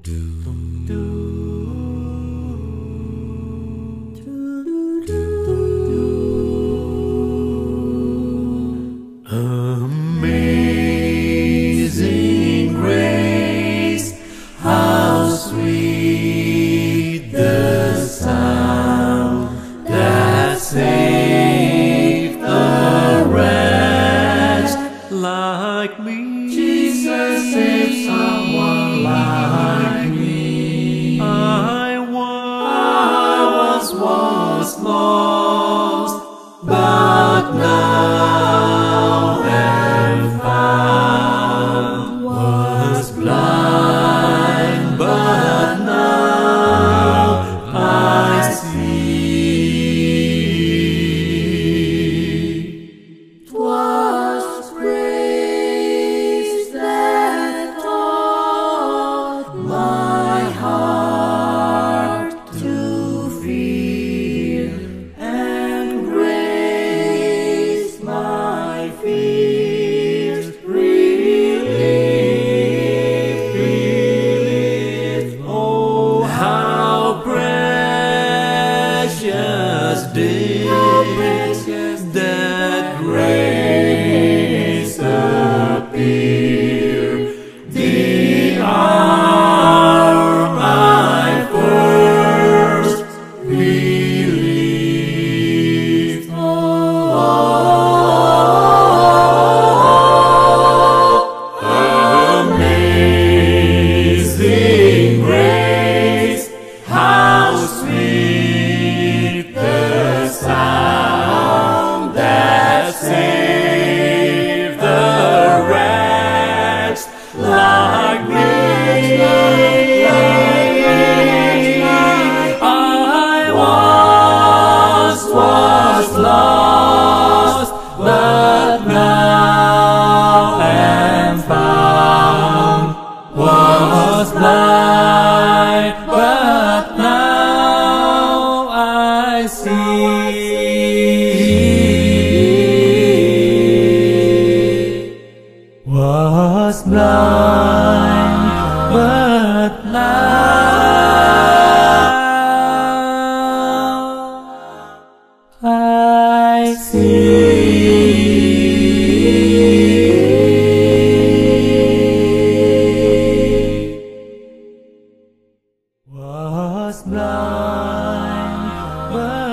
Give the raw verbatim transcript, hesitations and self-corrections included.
Amazing grace, how sweet the sound that saved a wretch like me. Jesus saved someone like me. I was, I was once lost, but now am found. Was blind, but now I see. 'Twas grace that taught my heart to fear, and grace my fears relieved, relieved. Oh, how precious did that grace appear, the hour I first believed. Oh, amazing grace, how sweet the sound that saved the wretch like me. I once was lost, but now am found. Was blind, but now I see. Was blind, but now I see. Was blind, but